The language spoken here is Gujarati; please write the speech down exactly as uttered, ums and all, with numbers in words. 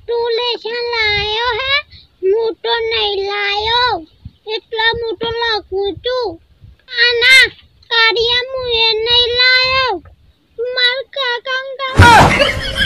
તું લેશન લાયો હે હું તો નહીં લાયો એટલા મોટો લખું છું આના કાર્ય હું એ નહીં લાયો માર કાકા